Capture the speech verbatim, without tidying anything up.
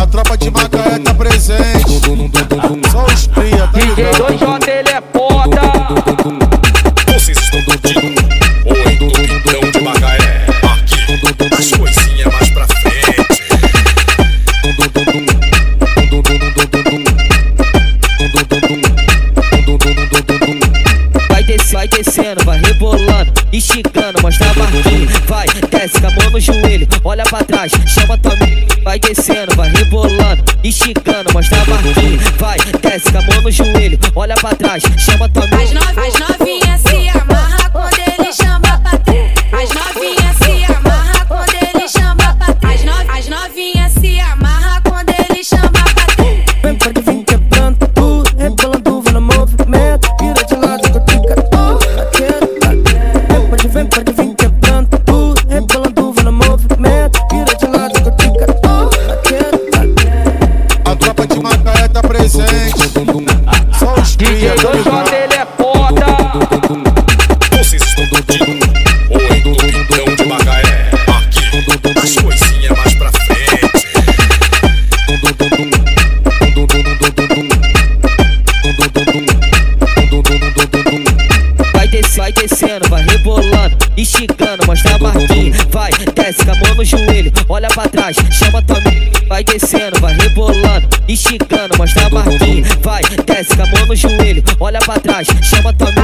tropa de Macaé tá presente. Só os cria, tá D J dois J, ele é foda. Vocês estão curtindo o Entupidão de Macaé. Aqui, as coisinhas mais pra frente. Vai descendo, vai descendo, vai rebolando, esticando, mostra a marquinha. Vai, desce com a mão no joelho, olha pra trás, chama tua amiga. Vai descendo, vai rebolando, esticando, mostra a marquinha. Vai, desce com a mão no joelho, olha pra trás, chama tua amiga. As, no, as novinhas se amarra quando ele chama pra trás. As novinhas se amarra quando ele chama pra trás. As, no, as novinhas se amarra quando ele chama pra trás. Vem, pode vir quebrando tudo, rebolando, vendo movimento. Vira de lado que eu fico aquele. Vem, pode vir, pode vir quebrando tudo, rebolando, vendo movimento. Vira de lado que eu fico aquele. A tropa de Macaé tá presente. Só os cria, D J tá dois J, ligado? ele é foda. Vocês estão curtindo o Entupidão de Macaé. Aqui, as coisinhas mais pra frente. Vai descendo, vai descendo, vai rebolando, esticando, mostra a marquinha. Vai, desce com a mão no joelho, olha pra trás, chama tua amiga. Vai descendo, vai rebolando, esticando, mostra a marquinha. Vai, desce com a mão no joelho, olha pra trás, chama tua amiga.